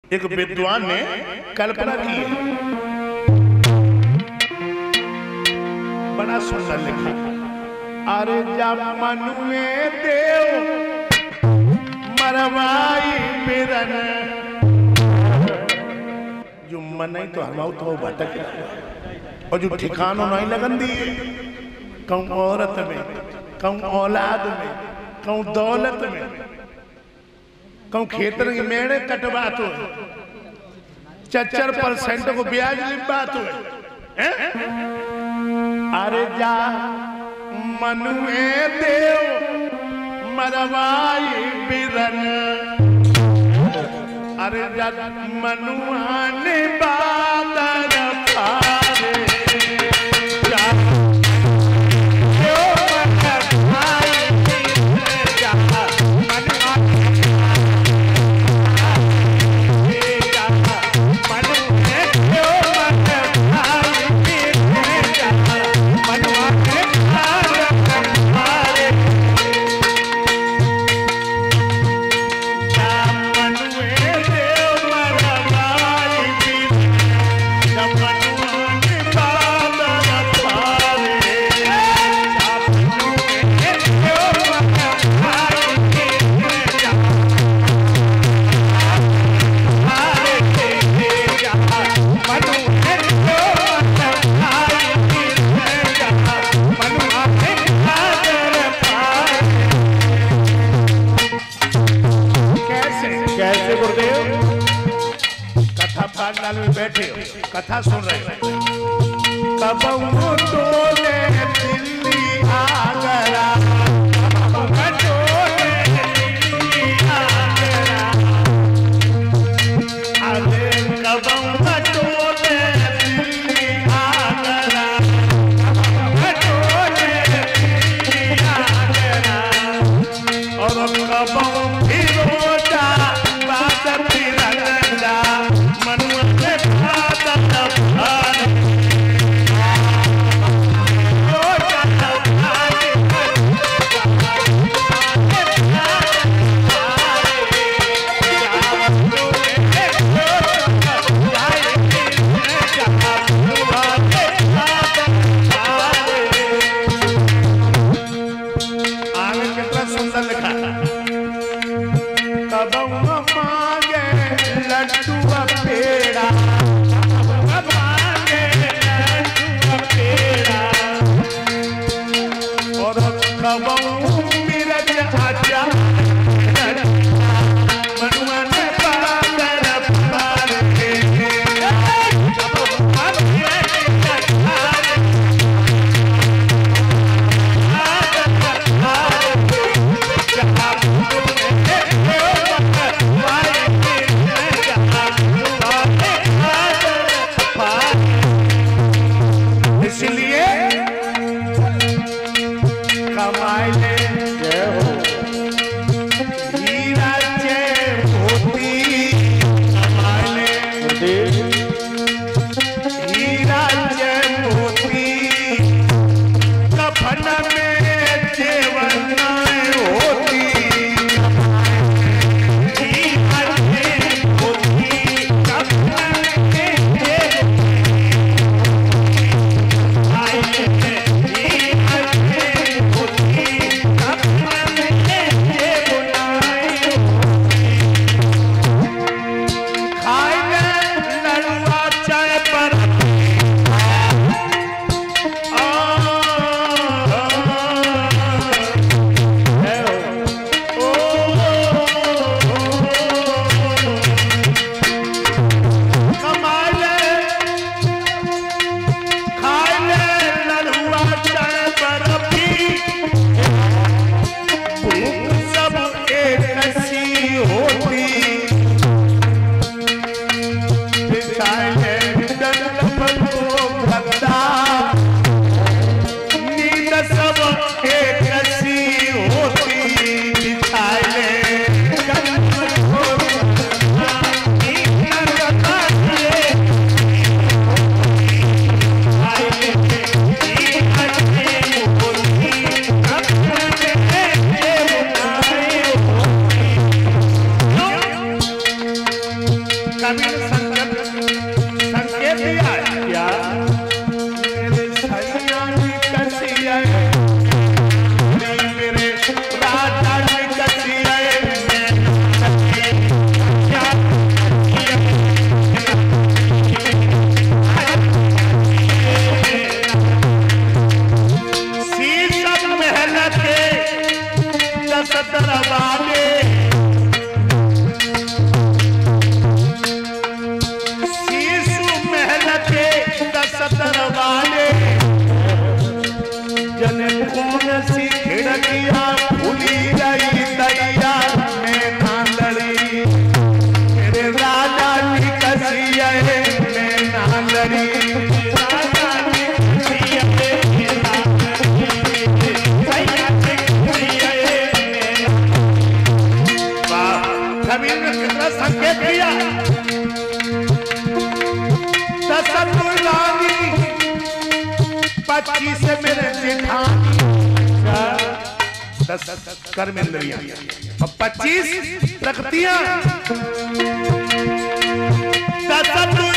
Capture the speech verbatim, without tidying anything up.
एक विद्वान ने कल्पना की है, बड़ा सुंदर लिखा। अरे जा मनुए देव मरवाई बिरन, जो मन नहीं तो हमाऊ तो भटक, और जो ठिकानों नहीं लगन दी, कहूँ औरत में, कहूँ औलाद में, कहूँ दौलत में, कहूँ खेतर की मेड़े कटवा तो चच्चर परसेंट को ब्याज लिबा तो है। अरे जा मनुए देव मरवाई बिरन, अरे जा मनुआ ने बादल पारे, जा में बैठे हो, कथा सुन रहे हो। कब डोले दिल्ली आगरा, कब डोले दिल्ली आगरा, अरे कब डोले दिल्ली आगरा, कब डोले दिल्ली आगरा, और कब फिरोजा बादल फिरंदा, मनुआ ने बादल पारे, ओ बादल पारे, आगे कितना सुंदर लिखा। कब मांगे लड्डू पेड़ा, मांगे लड्डू पेड़ा, और कब मिरज आजा मनुआ ने बादल पारे, कबीर संगत संकेत दिया है क्या मेरे सैया की कसिया मेरे राजा की कसिया शीशम महल के दस दरवाजे दरवाजे जन कौन सी खिड़कियां खुली गई दैया में नांदड़ी मेरे राजा की कसिया में नांदड़ी राजा की कसिया में कबीर ने कितना संकेत दिया पच्चीस मेरे जेठानी दस कर्मेंद्रियां और पच्चीस प्रकृतियां दस